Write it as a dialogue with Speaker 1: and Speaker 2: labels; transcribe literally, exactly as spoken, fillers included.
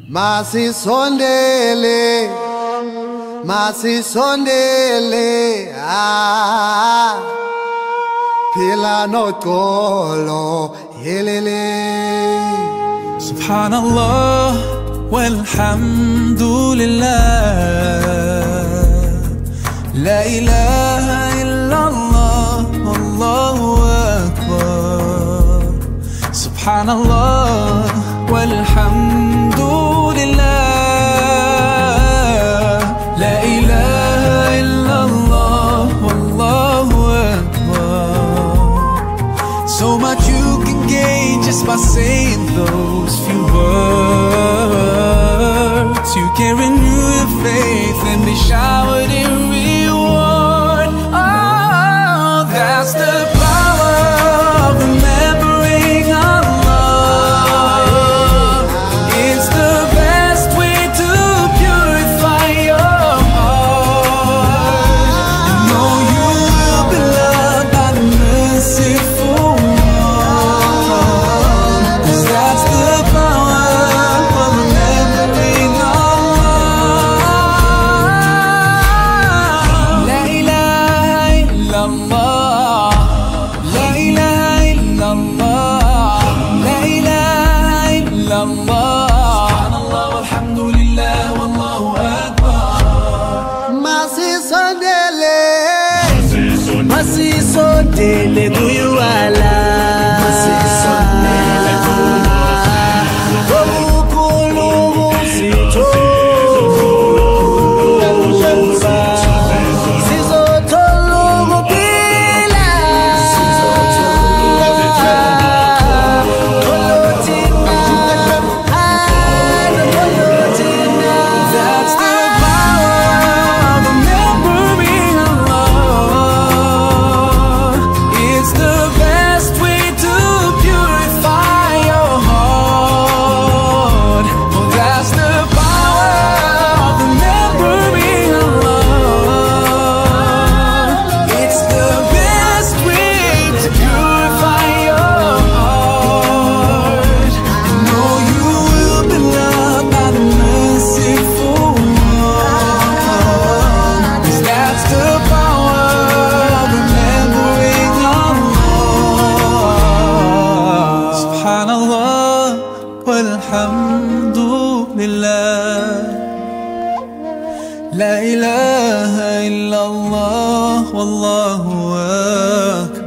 Speaker 1: Masisondele, masisondele, ah, phila noxolo, yelele.
Speaker 2: Subhanallah, walhamdulillah, la ilaha illallah, Allahu akbar. Subhanallah, walhamdulillah, la ilaha illallah, Allahu akbar. So much you can gain just by saying those few words. You can renew your faith and be showered in reward. Oh, that's the power of remembering Allah. It's the best way to purify your heart. And know you will be loved by the merciful one. 'Cause that's the power of remembering Allah. La ilaha illallah, la ilaha illallah, la ilaha illallah. Subhanallah, walhamdulillah, wallahu akbar.
Speaker 1: Masisondele, masisondele kuyuwala. Masisondele kuyuwala. Sintu.
Speaker 2: That's the power of remembering Allah. It's the best way to purify your heart. Oh, that's the power of remembering Allah. It's the best way to purify your heart. And know you will be loved by the merciful one. 'Cause that's the power of remembering Allah. Subhanallah, walhamdulillah, la ilaha illallah, wallahu akbar.